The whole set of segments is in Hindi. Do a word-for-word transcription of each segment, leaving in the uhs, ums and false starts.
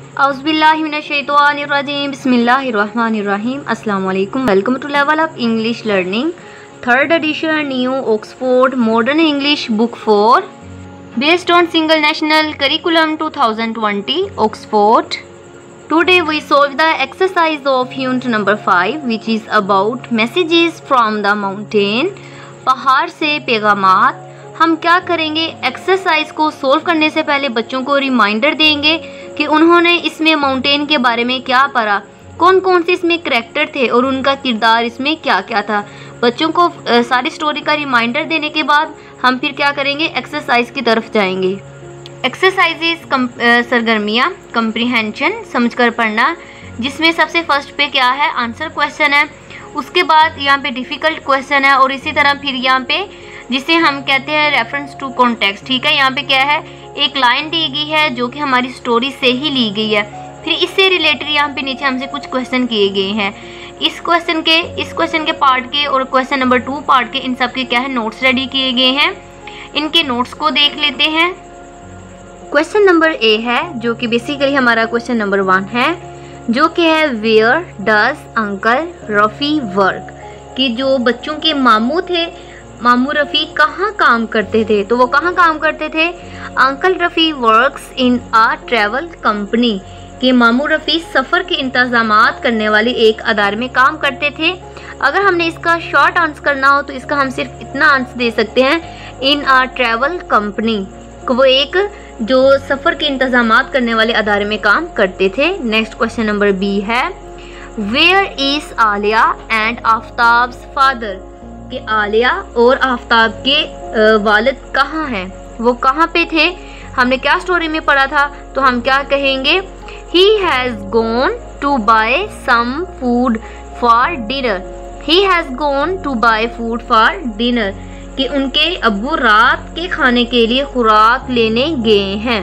औज़ुबिल्लाहिमिनश्शैतानिर्रजीम बिस्मिल्लाहिर्रहमानिर्रहीम। अस्सलाम वालेकुम। Welcome to level up English learning third edition new Oxford modern English book four based on single national curriculum two thousand twenty Oxford. Today we solve the exercise of unit number five which is about messages from the mountain. पहाड़ से पैगामात। हम क्या करेंगे, एक्सरसाइज को सोल्व करने से पहले बच्चों को रिमाइंडर देंगे कि उन्होंने इसमें माउंटेन के बारे में क्या पढ़ा, कौन कौन से इसमें करैक्टर थे और उनका किरदार इसमें क्या क्या था। बच्चों को आ, सारी स्टोरी का रिमाइंडर देने के बाद हम फिर क्या करेंगे, एक्सरसाइज की तरफ जाएंगे। एक्सरसाइजेज सरगर्मियाँ, कंप्रीहेंशन समझकर पढ़ना, जिसमें सबसे फर्स्ट पे क्या है, आंसर क्वेश्चन है। उसके बाद यहाँ पे डिफ़िकल्ट क्वेश्चन है और इसी तरह फिर यहाँ पे जिसे हम कहते हैं रेफरेंस टू कॉन्टेक्स्ट। ठीक है, यहाँ पे क्या है, एक लाइन दी गई है जो कि हमारी स्टोरी से ही ली गई है। फिर इससे रिलेटेड यहाँ पे नीचे हमसे कुछ क्वेश्चन किए गए हैं। इस क्वेश्चन के इस क्वेश्चन के पार्ट के और क्वेश्चन नंबर टू पार्ट के इन सब के क्या है, नोट्स रेडी किए गए हैं। इनके नोट्स को देख लेते हैं। क्वेश्चन नंबर ए है जो कि बेसिकली हमारा क्वेश्चन नंबर वन है, जो कि है where does uncle Rafi work, कि जो बच्चों के मामू थे, मामू रफ़ी कहाँ काम करते थे। तो वो कहाँ काम करते थे, uncle Rafi works in a travel company, कि मामू रफ़ी सफ़र के इंतज़ामात करने वाले एक अदारे में काम करते थे। अगर हमने इसका शॉर्ट आंसर करना हो तो इसका हम सिर्फ इतना आंसर दे सकते हैं, इन आ ट्रैवल कंपनी, को वो एक जो सफ़र के इंतज़ामात करने वाले अदारे में काम करते थे। नेक्स्ट क्वेश्चन नंबर बी है, where is Alia and Aftab's father, कि आलिया और आफ्ताब के वालिद कहाँ हैं, वो कहाँ पे थे। हमने क्या स्टोरी में पढ़ा था, तो हम क्या कहेंगे, he has gone to buy some food for dinner, he has gone to buy food for dinner, कि उनके अब्बू रात के खाने के लिए खुराक लेने गए हैं।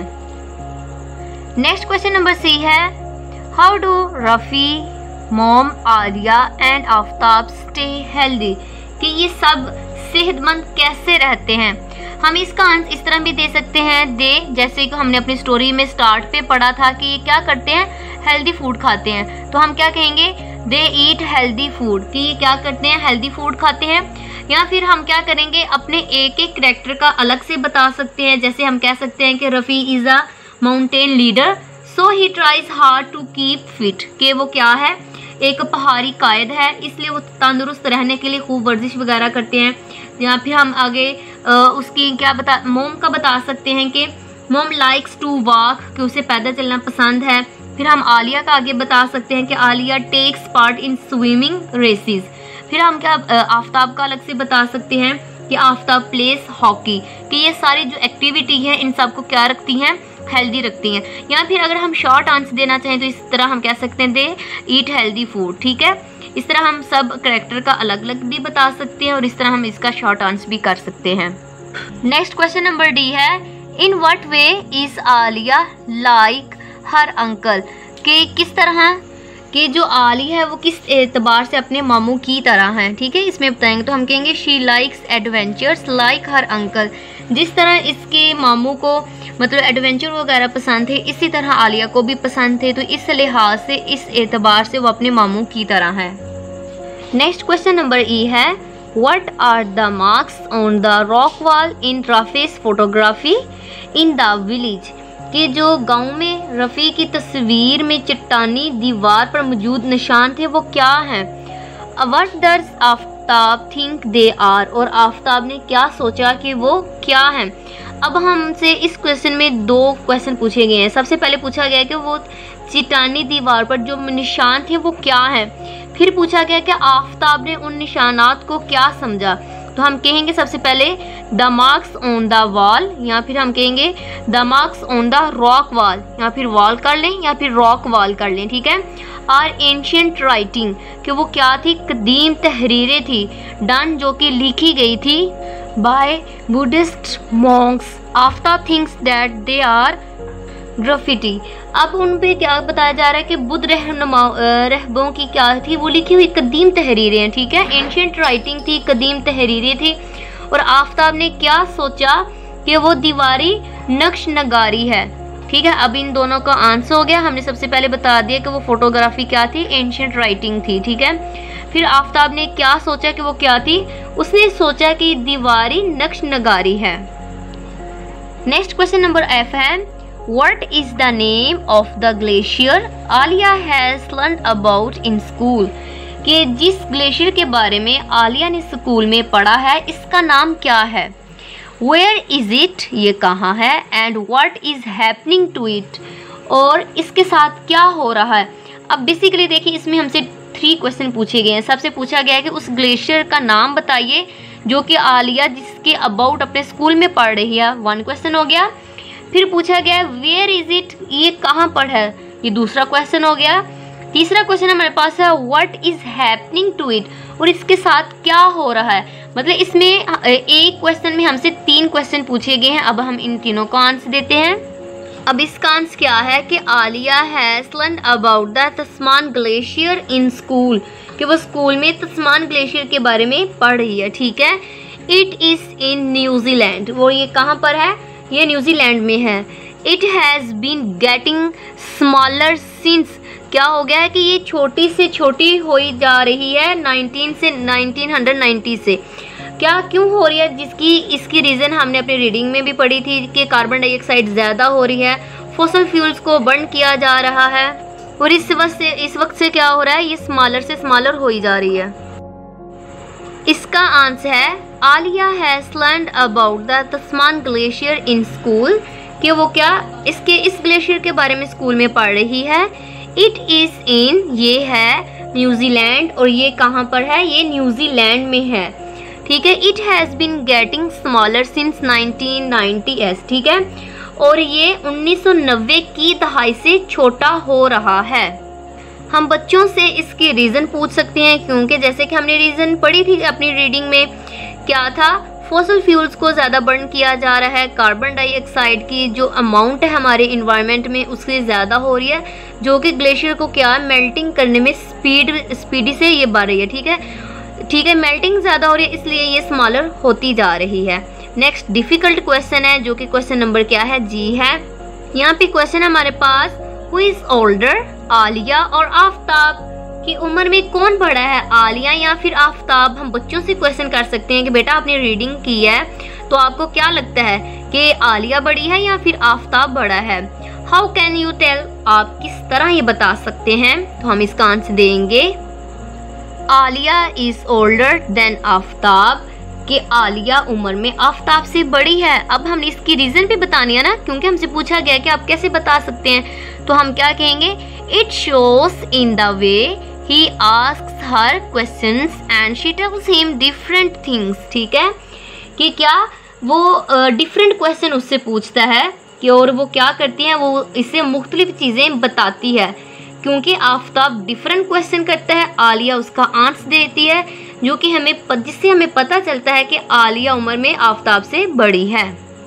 नेक्स्ट क्वेश्चन नंबर सी है, how do Rafi mom Alia and Aftab stay healthy, कि ये सब सेहतमंद कैसे रहते हैं। हम इसका आंसर इस तरह भी दे सकते हैं, दे जैसे कि हमने अपनी स्टोरी में स्टार्ट पे पढ़ा था कि ये क्या करते हैं, हेल्दी फूड खाते हैं। तो हम क्या कहेंगे, दे ईट हेल्दी फूड, कि ये क्या करते हैं, हेल्दी फूड खाते हैं। या फिर हम क्या करेंगे, अपने एक एक करैक्टर का अलग से बता सकते हैं। जैसे हम कह सकते हैं कि Rafi is a mountain leader so he tries hard to keep fit, कि वो क्या है, एक पहाड़ी कायद है, इसलिए वो तंदुरुस्त रहने के लिए खूब वर्जिश वगैरह करते हैं। या फिर हम आगे आ, उसकी क्या बता मोम का बता सकते हैं कि मोम लाइक्स टू वॉक, कि उसे पैदल चलना पसंद है। फिर हम आलिया का आगे बता सकते हैं कि Alia takes part in swimming races. फिर हम क्या आफ्ताब का अलग से बता सकते हैं कि आफ्ताब प्लेस हॉकी, कि ये सारी जो एक्टिविटी है इन सब को क्या रखती हैं, हेल्दी रखती हैं। या फिर अगर हम शॉर्ट आंसर देना चाहें तो इस तरह हम कह सकते हैं, दे ईट हेल्दी फूड। ठीक है, इस तरह हम सब करैक्टर का अलग अलग भी बता सकते हैं और इस तरह हम इसका शॉर्ट आंसर भी कर सकते हैं। नेक्स्ट क्वेश्चन नंबर डी है, in what way is Alia like her uncle, कि किस तरह कि जो आली है वो किस एतबार से अपने मामू की तरह हैं। ठीक है, इसमें बताएंगे तो हम कहेंगे she likes adventures like her uncle, जिस तरह इसके मामू को मतलब एडवेंचर वगैरह पसंद थे, इसी तरह आलिया को भी पसंद थे। तो इस लिहाज से इस एतबार से वो अपने मामू की तरह है। नेक्स्ट क्वेश्चन नंबर ई है, what are the marks on the rock wall in Rafi's photography in the village, कि जो गांव में रफ़ी की तस्वीर में चट्टानी दीवार पर मौजूद निशान थे वो क्या हैं। What does Aftab think they are, और आफ्ताब ने क्या सोचा कि वो क्या हैं। अब हमसे इस क्वेश्चन में दो क्वेश्चन पूछे गए हैं। सबसे पहले पूछा गया कि वो चट्टानी दीवार पर जो निशान थे वो क्या हैं। फिर पूछा गया कि आफ्ताब ने उन निशानात को क्या समझा। तो हम कहेंगे सबसे पहले the marks on the wall, या फिर हम कहेंगे the marks on the rock wall, या फिर वॉल कर लें या फिर रॉक वॉल कर लें। ठीक है, आर एंशियंट राइटिंग, कि वो क्या थी, कदीम तहरीरें थी, डन जो कि लिखी गई थी by Buddhist monks. Aftab thinks that they are graffiti, अब उन पे क्या बताया जा रहा है कि बुद्ध रहनुमा रहबों की क्या थी, वो लिखी हुई कदीम तहरीरें हैं। ठीक है, एंशियंट राइटिंग थी, कदीम तहरीरें थी। और आफ्ताब ने क्या सोचा कि वो दीवारी नक्श नगारी है। ठीक है, अब इन दोनों का आंसर हो गया। हमने सबसे पहले बता दिया कि वो फोटोग्राफी क्या थी, एंशिएंट राइटिंग थी। ठीक है, फिर आफ्ताब ने क्या सोचा कि वो क्या थी, उसने सोचा कि दीवारी नक्श नगारी है। नेक्स्ट क्वेश्चन नंबर एफ है, what is the name of the glacier Alia has learn about in school, कि जिस ग्लेशियर के बारे में आलिया ने स्कूल में पढ़ा है इसका नाम क्या है। वेयर इज इट, ये कहाँ है, and what is happening to it, और इसके साथ क्या हो रहा है। अब बेसिकली देखिए इसमें हमसे थ्री क्वेश्चन पूछे गए हैं। सबसे पूछा गया है कि उस ग्लेशियर का नाम बताइए जो कि आलिया जिसके अबाउट अपने स्कूल में पढ़ रही है, वन क्वेश्चन हो गया। फिर पूछा गया वेयर इज इट, ये कहाँ पर है, ये दूसरा क्वेश्चन हो गया। तीसरा क्वेश्चन हमारे पास है what is happening to it, और इसके साथ क्या हो रहा है। मतलब इसमें एक क्वेश्चन में हमसे तीन क्वेश्चन पूछे गए हैं। अब हम इन तीनों का आंसर देते हैं। अब इसका आंसर क्या है कि Alia has learn about the Tasman glacier in school, कि वो स्कूल में तस्मान ग्लेशियर के बारे में पढ़ रही है। ठीक है, इट इज इन न्यूजीलैंड, वो ये कहाँ पर है, ये न्यूजीलैंड में है। It has been getting smaller since, क्या हो गया है कि ये छोटी से छोटी हो जा रही है नाइनटीन से नाइनटीन नाइंटी से। क्या क्यों हो रही है, जिसकी इसकी रीज़न हमने अपनी रीडिंग में भी पढ़ी थी कि कार्बन डाइऑक्साइड ज़्यादा हो रही है, फॉसिल फ्यूल्स को बर्न किया जा रहा है, और इस वक्त से इस वक्त से क्या हो रहा है, ये स्मॉलर से स्मॉलर हो ही जा रही है। इसका आंसर है Alia has learned about the Tasman glacier in school, कि वो क्या इसके इस ग्लेशियर के बारे में स्कूल में पढ़ रही है। इट इज़ इन, ये है न्यूजीलैंड, और ये कहाँ पर है, ये न्यूजीलैंड में है। ठीक है, it has been getting smaller since nineteen nineties, ठीक है, और ये उन्नीस सौ नब्बे की दहाई से छोटा हो रहा है। हम बच्चों से इसके रीज़न पूछ सकते हैं, क्योंकि जैसे कि हमने रीज़न पढ़ी थी अपनी रीडिंग में, क्या था, फॉसिल फ्यूल्स को ज़्यादा बर्न किया जा रहा है, कार्बन डाइऑक्साइड की जो अमाउंट है हमारे इन्वायरमेंट में उससे ज़्यादा हो रही है, जो कि ग्लेशियर को क्या मेल्टिंग करने में स्पीड स्पीडी से ये बढ़ रही है। ठीक है, ठीक है, मेल्टिंग ज़्यादा हो रही है, इसलिए ये स्मॉलर होती जा रही है। नेक्स्ट डिफ़िकल्ट क्वेश्चन है, जो कि क्वेश्चन नंबर क्या है, जी है। यहाँ पे क्वेश्चन हमारे पास, हु इज़ ओल्डर, आलिया और आफ्ताब, की उम्र में कौन बड़ा है, आलिया या फिर आफ्ताब। हम बच्चों से क्वेश्चन कर सकते हैं कि बेटा आपने रीडिंग की है तो आपको क्या लगता है कि आलिया बड़ी है या फिर आफ्ताब बड़ा है। हाउ कैन यू टेल, आप किस तरह ये बता सकते हैं, तो हम इसका आंसर देंगे Alia is older than Aftab, कि आलिया उम्र में आफ्ताब से बड़ी है। अब हमने इसकी रीज़न भी बतानी है ना, क्योंकि हमसे पूछा गया कि आप कैसे बता सकते हैं, तो हम क्या कहेंगे, it shows in the way he asks her questions and she tells him different things। ठीक है, कि क्या वो डिफरेंट uh, क्वेश्चन उससे पूछता है कि, और वो क्या करती है, वो इससे मुख्तलिफ चीज़ें बताती है। क्योंकि आफ्ताब डिफरेंट क्वेश्चन करता है, आलिया उसका आंसर देती है, जो कि हमें जिससे हमें पता चलता है कि आलिया उम्र में आफ्ताब से बड़ी है।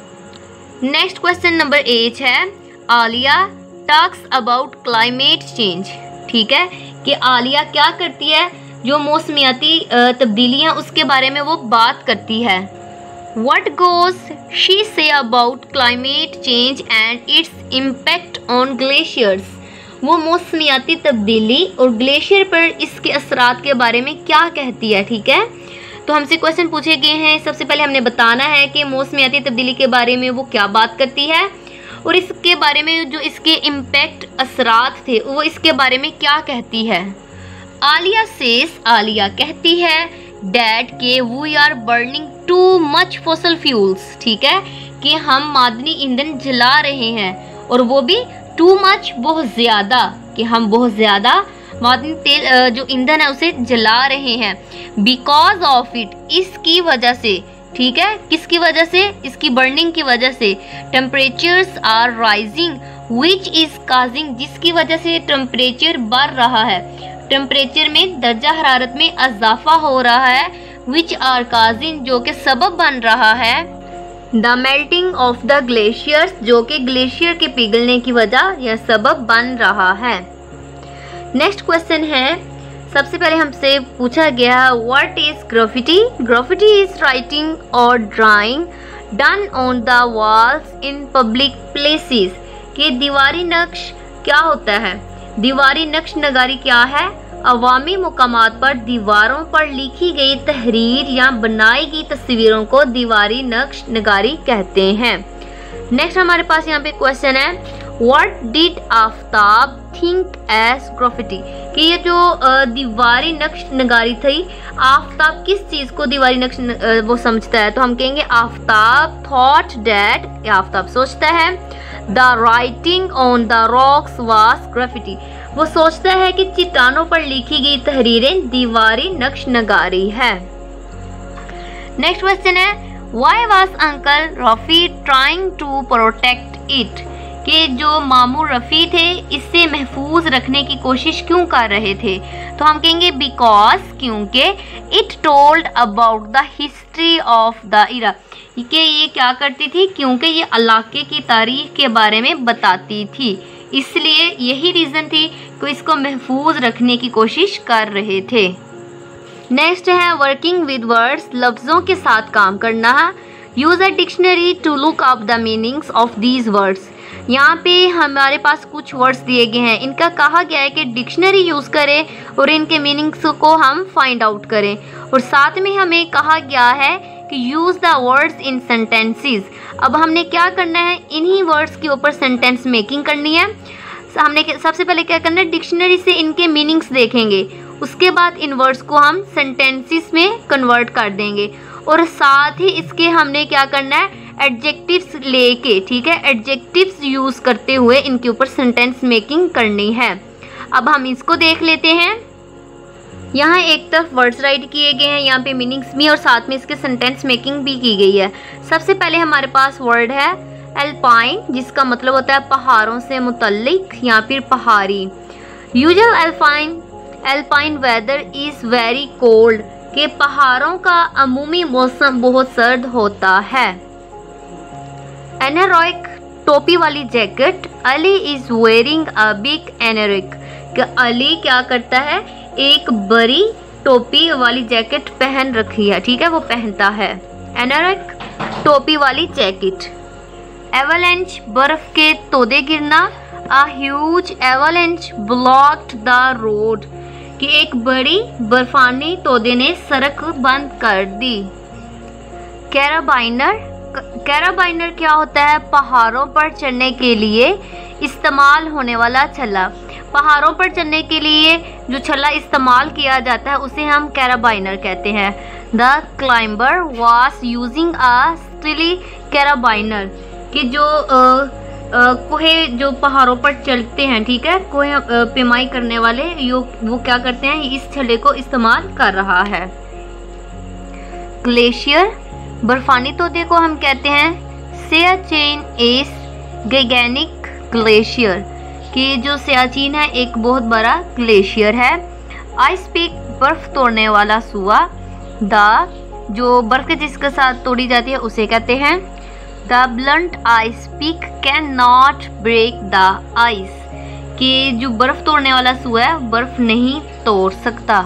नेक्स्ट क्वेश्चन नंबर एट है, Alia talks about climate change. ठीक है, कि आलिया क्या करती है, जो मौसमियाती तब्दीलियाँ उसके बारे में वो बात करती है। What goes she say about climate change and its impact on glaciers? वो मौसमियाती तब्दीली और ग्लेशियर पर इसके असरात के बारे में क्या कहती है। ठीक है, तो हमसे क्वेश्चन पूछे गए हैं। सबसे पहले हमने बताना है कि मौसमियाती तब्दीली के बारे में वो क्या बात करती है, और इसके बारे में जो इसके इम्पैक्ट असरात थे वो इसके बारे में क्या कहती है। आलिया सेस, आलिया कहती है, डैड के we are burning too much fossil fuels. ठीक है, कि हम मादनी ईंधन जला रहे हैं, और वो भी टू मच, बहुत ज़्यादा, कि हम बहुत ज़्यादा मादनी तेल जो ईंधन है उसे जला रहे हैं। बिकॉज ऑफ इट, इसकी वजह से। ठीक है, किसकी वजह से, इसकी बर्निंग की वजह से। Temperatures are rising which is causing, जिसकी वजह से टेम्परेचर बढ़ रहा है, टेम्परेचर में दर्जा हरारत में इजाफा हो रहा है। विच आर काजिंग, जो कि सबब बन रहा है the melting of the glaciers, जो कि ग्लेशियर के पिघलने की वजह यह सबब बन रहा है। नेक्स्ट क्वेश्चन है, सबसे पहले हमसे पूछा गया what is graffiti. Graffiti is writing और drawing done on the walls in public places, कि दीवारी नक्श क्या होता है। दीवारी नक्श नगारी क्या है? अवामी मुकामात पर दीवारों पर लिखी गई तहरीर या बनाई गई तस्वीरों को दीवारी नक्श नगारी कहते हैं। नेक्स्ट हमारे पास यहाँ पे क्वेश्चन है, what did Aftab think as graffiti, कि ये जो दीवारी नक्श नगारी थी, आफ्ताब किस चीज को दीवारी नक्श वो समझता है? तो हम कहेंगे आफ्ताब थॉट दैट, आफ्ताब सोचता है, the writing on the rocks was graffiti, वो सोचता है कि चट्टानों पर लिखी गई तहरीरें दीवारी नक्श नगारी है। नेक्स्ट क्वेश्चन है, why was uncle Rafi trying to protect it, कि जो मामू रफ़ी थे इससे महफूज रखने की कोशिश क्यों कर रहे थे? तो हम कहेंगे बिकॉज, क्योंकि it told about the history of the era, कि ये क्या करती थी? क्योंकि ये इलाके की तारीख के बारे में बताती थी, इसलिए यही रीज़न थी कि इसको महफूज रखने की कोशिश कर रहे थे। नेक्स्ट है वर्किंग विद वर्ड्स, लफ्ज़ों के साथ काम करना। Use a dictionary to look up the meanings of these words, यहाँ पे हमारे पास कुछ वर्ड्स दिए गए हैं, इनका कहा गया है कि डिक्शनरी यूज़ करें और इनके मीनिंग्स को हम फाइंड आउट करें, और साथ में हमें कहा गया है कि use the words in sentences. अब हमने क्या करना है, इन्हीं वर्ड्स के ऊपर सेंटेंस मेकिंग करनी है। हमने सबसे पहले क्या करना है, डिक्शनरी से इनके मीनिंग्स देखेंगे, उसके बाद इन वर्ड्स को हम सेंटेंसेस में कन्वर्ट कर देंगे, और साथ ही इसके हमने क्या करना है, एडजेक्टिव्स लेके, ठीक है, एडजेक्टिव्स यूज़ करते हुए इनके ऊपर सेंटेंस मेकिंग करनी है। अब हम इसको देख लेते हैं। यहाँ एक तरफ वर्ड्स राइट किए गए हैं, यहाँ पे मीनिंग्स भी और साथ में इसके सेंटेंस मेकिंग भी की गई है। सबसे पहले हमारे पास वर्ड है एल्पाइन, जिसका मतलब होता है पहाड़ों से मुतल्लिक या फिर पहाड़ी। Usual alpine alpine weather is very cold, कि पहाड़ों का अमूमी मौसम बहुत सर्द होता है। एनोरॉक, टोपी वाली जैकेट। Ali is wearing a big anorak, कि अली क्या करता है, एक बड़ी टोपी वाली जैकेट पहन रखी है, ठीक है, वो पहनता है। एनोरॉक, टोपी वाली जैकेट। एवलांच, बर्फ के तोदे गिरना। A huge avalanche blocked the road, कि एक बड़ी बर्फानी तोदे ने सड़क बंद कर दी। कैराबाइनर, कैराबाइनर क्या होता है, पहाड़ों पर चढ़ने के लिए इस्तेमाल होने वाला छल्ला। पहाड़ों पर चढ़ने के लिए जो छल्ला इस्तेमाल किया जाता है उसे हम कैराबाइनर कहते हैं। The climber was using a steely carabiner, कि जो कोहे जो पहाड़ों पर चलते हैं, ठीक है, कोहे पेमाई करने वाले यो वो क्या करते हैं, इस छल्ले को इस्तेमाल कर रहा है। ग्लेशियर, बर्फानी तोदे को हम कहते हैं सियाचिन इज गिगैनिक ग्लेशियर, कि जो सियाचिन है एक बहुत बड़ा ग्लेशियर है। आइस पीक, बर्फ तोड़ने वाला सुआ। द, जो बर्फ जिसके साथ तोड़ी जाती है उसे कहते हैं। The blunt ice pick can not break the ice, कि जो बर्फ तोड़ने वाला सुआ है बर्फ नहीं तोड़ सकता।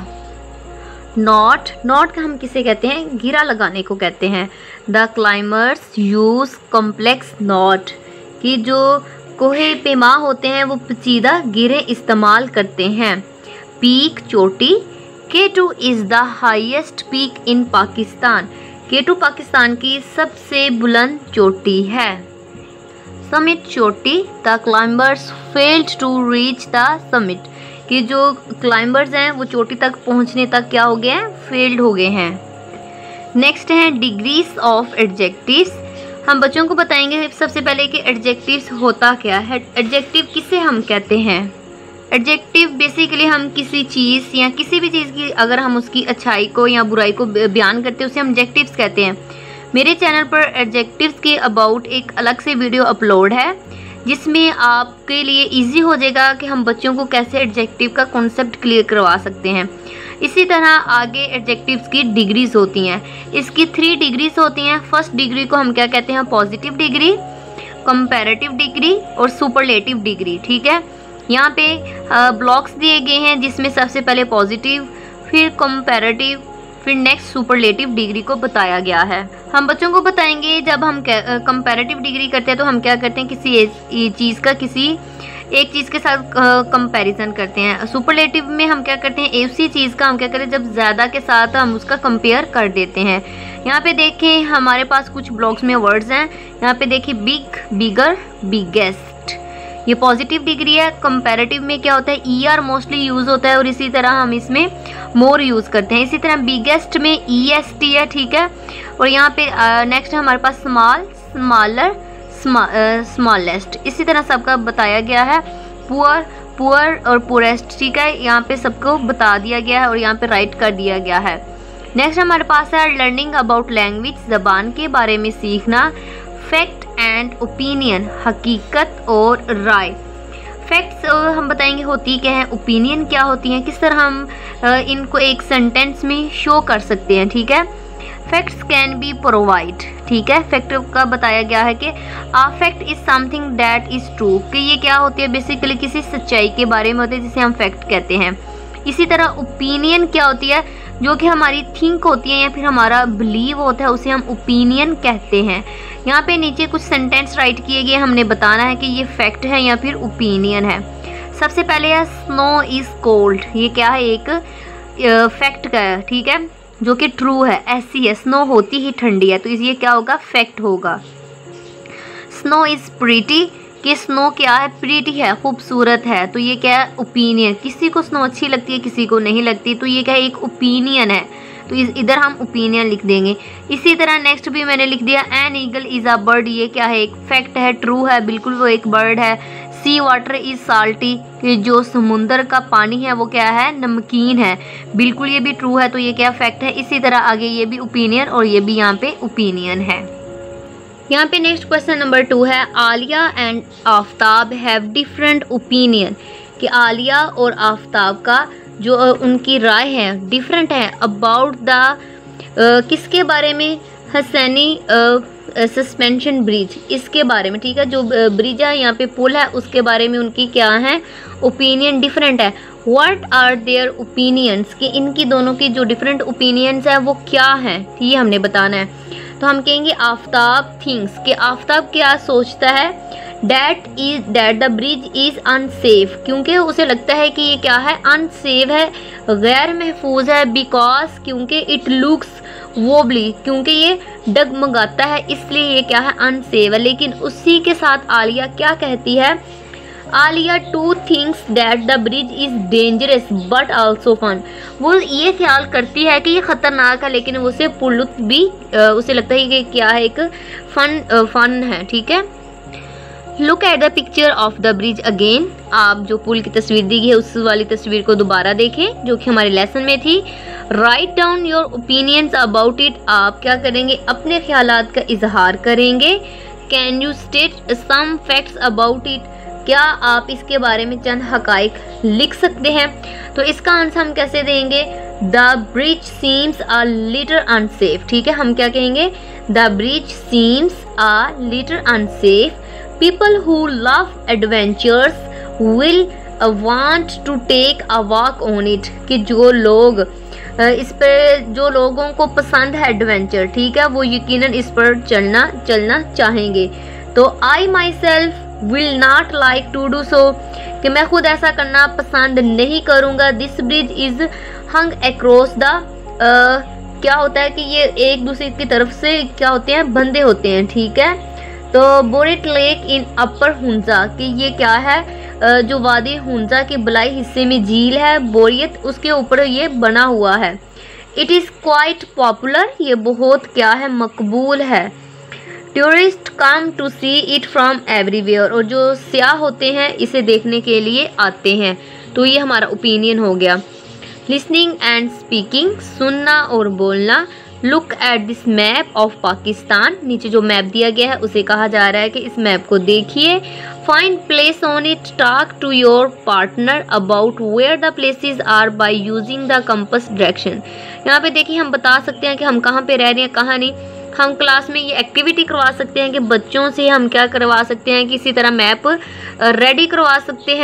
नॉट, नॉट हम किसे कहते हैं, घेरा लगाने को कहते हैं। The climbers use complex knot, कि जो कोहे पेमा होते हैं वो पेचीदा घेरे इस्तेमाल करते हैं। पीक, चोटी। K two is the highest peak in Pakistan, K two Pakistan की सबसे बुलंद चोटी है। समिट, चोटी। The climbers failed to reach the summit, कि जो क्लाइंबर्स हैं वो चोटी तक पहुंचने तक क्या हो गए हैं, फेल्ड हो गए हैं। नेक्स्ट है डिग्रीज ऑफ एडजेक्टिव्स। हम बच्चों को बताएंगे सबसे पहले कि एडजेक्टिव्स होता क्या है। एडजेक्टिव किसे हम कहते हैं, एडजेक्टिव बेसिकली हम किसी चीज़ या किसी भी चीज़ की अगर हम उसकी अच्छाई को या बुराई को बयान करते हैं उसे हम एडजेक्टिव्स कहते हैं। मेरे चैनल पर एडजेक्टिव्स के अबाउट एक अलग से वीडियो अपलोड है, जिसमें आपके लिए इजी हो जाएगा कि हम बच्चों को कैसे एडजेक्टिव का कॉन्सेप्ट क्लियर करवा सकते हैं। इसी तरह आगे एडजेक्टिव्स की डिग्रीज होती हैं, इसकी थ्री डिग्रीज होती हैं। फर्स्ट डिग्री को हम क्या कहते हैं, पॉजिटिव डिग्री, कंपैरेटिव डिग्री और सुपरलेटिव डिग्री, ठीक है। यहाँ पे ब्लॉक्स दिए गए हैं जिसमें सबसे पहले पॉजिटिव, फिर कंपैरेटिव, फिर नेक्स्ट सुपरलेटिव डिग्री को बताया गया है। हम बच्चों को बताएंगे जब हम कंपैरेटिव डिग्री करते हैं तो हम क्या करते हैं, किसी चीज़ का किसी एक चीज़ के साथ कंपैरिजन करते हैं। सुपरलेटिव में हम क्या करते हैं, उसी चीज़ का हम क्या करते हैं जब ज़्यादा के साथ हम उसका कंपेयर कर देते हैं। यहाँ पे देखें हमारे पास कुछ ब्लॉक्स में वर्ड्स हैं। यहाँ पे देखिए बिग, बिगर, बिगेस्ट, ये पॉजिटिव डिग्री है। कंपैरेटिव में क्या होता है, ई आर मोस्टली यूज़ होता है और इसी तरह हम इसमें मोर यूज़ करते हैं। इसी तरह बिगेस्ट में ई एस टी है, ठीक है। और यहाँ पे नेक्स्ट हमारे पास स्मॉल, स्मॉलर, स्मॉलेस्ट, इसी तरह सबका बताया गया है। पुअर, पुअर और पुअरेस्ट, ठीक है, यहाँ पे सबको बता दिया गया है और यहाँ पे राइट कर दिया गया है। नेक्स्ट हमारे पास है लर्निंग अबाउट लैंग्वेज, ज़बान के बारे में सीखना। फैक्ट एंड ओपिनियन, हकीकत और राय। फैक्ट्स हम बताएंगे होती क्या है, ओपिनियन क्या होती हैं, किस तरह हम इनको एक सेंटेंस में शो कर सकते हैं, ठीक है। फैक्ट्स कैन बी प्रोवाइड, ठीक है। फैक्ट का बताया गया है कि a fact is something that is true, कि ये क्या होती है, बेसिकली किसी सच्चाई के बारे में होती है जिसे हम फैक्ट कहते हैं। इसी तरह ओपिनियन क्या होती है, जो कि हमारी थिंक होती है या फिर हमारा बिलीव होता है, उसे हम ओपिनियन कहते हैं। यहाँ पे नीचे कुछ सेंटेंस राइट किए गए, हमने बताना है कि ये फैक्ट है या फिर ओपिनियन है। सबसे पहले है स्नो इज कोल्ड, ये क्या है, एक फैक्ट का है, ठीक है, जो कि ट्रू है। ऐसी है, स्नो होती ही ठंडी है, तो ये क्या होगा, फैक्ट होगा। स्नो इज प्रीटी, कि स्नो क्या है, प्रीटी है, खूबसूरत है, तो ये क्या है, ओपिनियन। किसी को स्नो अच्छी लगती है, किसी को नहीं लगती, तो ये क्या है, एक ओपिनियन है, तो इस इधर हम ओपिनियन लिख देंगे। इसी तरह नेक्स्ट भी मैंने लिख दिया an eagle is a bird, ये क्या है, एक फैक्ट है, ट्रू है, बिल्कुल वो एक बर्ड है। सी वाटर इज़ साल्टी, कि जो समुंदर का पानी है वो क्या है, नमकीन है, बिल्कुल ये भी ट्रू है, तो ये क्या फैक्ट है। इसी तरह आगे ये भी ओपिनियन और ये भी यहाँ पे ओपिनियन है। यहाँ पे नेक्स्ट क्वेश्चन नंबर टू है Alia and Aftab have different opinion, कि आलिया और आफ्ताब का जो उनकी राय है डिफरेंट है अबाउट द, किसके बारे में, हसैनी सस्पेंशन ब्रिज, इसके बारे में, ठीक है, जो ब्रिज है यहाँ पे पुल है उसके बारे में उनकी क्या है, ओपिनियन डिफरेंट है। व्हाट आर देयर ओपिनियंस, कि इनकी दोनों की जो डिफरेंट ओपिनियंस है वो क्या है, ये हमने बताना है। तो हम कहेंगे आफ्ताब थिंक्स, कि आफ्ताब क्या सोचता है, that is that the bridge is unsafe, क्योंकि उसे लगता है कि ये क्या है, अनसेफ है, गैर महफूज है। बिकॉज, क्योंकि इट लुक्स वोबली, क्योंकि ये डगमगाता है, इसलिए ये क्या है, अनसेफ है। लेकिन उसी के साथ आलिया क्या कहती है, Alia too thinks that the bridge is dangerous but also fun, वो ये ख्याल करती है कि ये ख़तरनाक है लेकिन उसे पुल भी उसे लगता है कि क्या है, एक फन फन है, ठीक है। Look at the picture of the bridge again, आप जो पुल की तस्वीर दी गई है उस वाली तस्वीर को दोबारा देखें जो कि हमारे लेसन में थी। Write down your opinions about it, आप क्या करेंगे, अपने ख्यालात का इजहार करेंगे। Can you state some facts about it, क्या आप इसके बारे में चंद हकाइक लिख सकते हैं। तो इसका आंसर हम कैसे देंगे, the bridge seems a little unsafe, ठीक है, हम क्या कहेंगे, the bridge seems a little unsafe. People who love adventures will uh, want to take a walk on it, कि जो लोग uh, इस पर जो लोगों को पसंद है एडवेंचर, ठीक है, वो यकीनन इस पर चलना चलना चाहेंगे। तो I myself will not like to do so, कि मैं खुद ऐसा करना पसंद नहीं करूँगा। This bridge is hung across the uh, क्या होता है कि ये एक दूसरे की तरफ से क्या होते हैं, बंधे होते हैं, ठीक है। तो बोरिट लेक इन अपर हुंजा, कि ये क्या है, जो वादी हुंजा के बलाई हिस्से में झील है, बोरियत उसके ऊपर ये बना हुआ है। इट इज़ क्वाइट पॉपुलर, ये बहुत क्या है, मकबूल है। Tourist come to see it from everywhere, और जो सियाह होते हैं इसे देखने के लिए आते हैं। तो ये हमारा ओपिनियन हो गया। लिसनिंग एंड स्पीकिंग, सुनना और बोलना। Look at this map of Pakistan, नीचे जो मैप दिया गया है उसे कहा जा रहा है कि इस मैप को देखिए। Find place on it, talk to your partner about where the places are by using the compass direction. यहाँ पे देखिए हम बता सकते हैं कि हम कहाँ पे रह रहे हैं, कहाँ नहीं। हम क्लास में ये एक्टिविटी करवा सकते हैं कि बच्चों से हम क्या करवा सकते हैं, किसी तरह मैप रेडी करवा सकते हैं।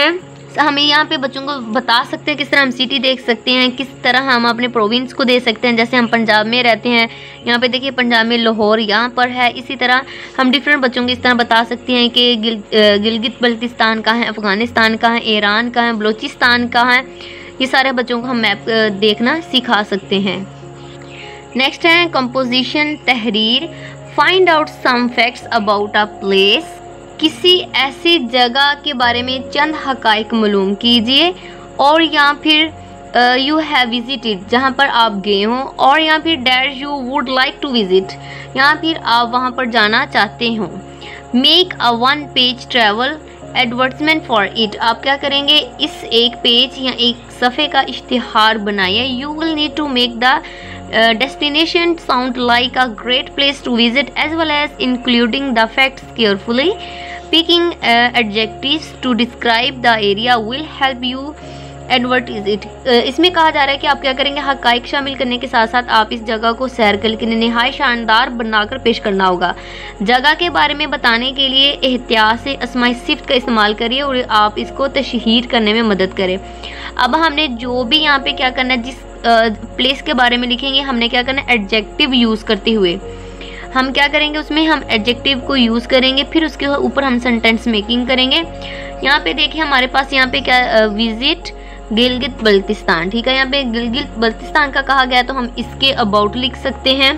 हमें यहाँ पे बच्चों को बता सकते हैं किस तरह हम सिटी देख सकते हैं, किस तरह हम अपने प्रोविंस को दे सकते हैं। जैसे हम पंजाब में रहते हैं, यहाँ पे देखिए पंजाब में लाहौर यहाँ पर है। इसी तरह हम डिफरेंट बच्चों को इस तरह बता सकते हैं कि गिल गिलगित बल्तिस्तान कहाँ है, अफ़गानिस्तान कहाँ है, ईरान कहाँ है, बलूचिस्तान कहाँ है। ये सारे बच्चों को हम मैप देखना सिखा सकते हैं। नेक्स्ट है कंपोजिशन तहरीर। Find out some facts about a place. किसी ऐसी जगह के बारे में चंद हक़ाइक़ मालूम कीजिए। और या फिर यू हैव विजिटेड, जहाँ पर आप गए हों। और या फिर that you would like to visit, या फिर आप वहाँ पर जाना चाहते हों। Make a one page travel advertisement for it. आप क्या करेंगे, इस एक पेज या एक सफ़े का इश्तिहार बनाइए। You will need to make the destination sound like a great place to visit as well as including the facts carefully. Picking adjectives to describe the area will help you advertise it. इसमें कहा जा रहा है कि आप क्या करेंगे, हक़ाइक़ शामिल करने के साथ साथ आप इस जगह को सैर करके नहायत शानदार बनाकर पेश करना होगा। जगह के बारे में बताने के लिए एहतियात से अस्माए सिफ़त का इस्तेमाल करिए और आप इसको तशहीर करने में मदद करें। अब हमने जो भी यहाँ पे क्या करना है, जिस प्लेस के बारे में लिखेंगे, हमने क्या करना है, एडजेक्टिव यूज़ करते हुए हम क्या करेंगे, उसमें हम एडजेक्टिव को यूज़ करेंगे, फिर उसके ऊपर हम सेंटेंस मेकिंग करेंगे। यहाँ पे देखिए हमारे पास यहाँ पे क्या, विजिट गिलगित बल्तिस्तान, ठीक है। यहाँ पे गिलगित बल्तिस्तान का कहा गया तो हम इसके अबाउट लिख सकते हैं।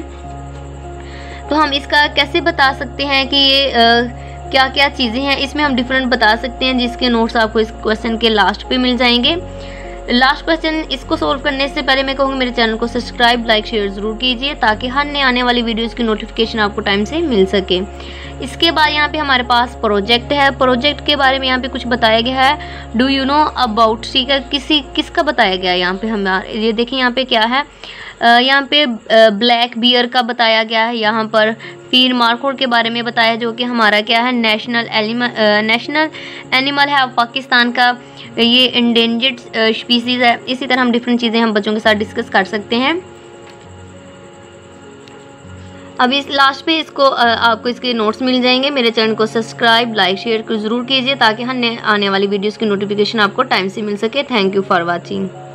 तो हम इसका कैसे बता सकते हैं कि ये आ, क्या क्या चीज़ें हैं, इसमें हम डिफरेंट बता सकते हैं, जिसके नोट्स आपको इस क्वेश्चन के लास्ट पे मिल जाएंगे। लास्ट क्वेश्चन, इसको सोल्व करने से पहले मैं कहूँगी मेरे चैनल को सब्सक्राइब लाइक शेयर ज़रूर कीजिए ताकि हर नए आने वाली वीडियोस की नोटिफिकेशन आपको टाइम से मिल सके। इसके बाद यहाँ पे हमारे पास प्रोजेक्ट है। प्रोजेक्ट के बारे में यहाँ पे कुछ बताया गया है। डू यू नो अबाउट, ठीक है, किसी किसका बताया गया है यहाँ पे हमारे, ये देखिए यहाँ पे क्या है, यहाँ पे ब्लैक बियर का बताया गया है। यहाँ पर फिर मार्कोर के बारे में बताया जो कि हमारा क्या है, नेशनल एनिमल नेशनल एनिमल है पाकिस्तान का, ये इंडेंजर्ड स्पीसीज़ है। इसी तरह हम डिफरेंट चीज़ें हम बच्चों के साथ डिस्कस कर सकते हैं। अब इस लास्ट पे इसको आपको इसके नोट्स मिल जाएंगे। मेरे चैनल को सब्सक्राइब लाइक शेयर ज़रूर कीजिए ताकि हर आने वाली वीडियोस की नोटिफिकेशन आपको टाइम से मिल सके। Thank you for watching.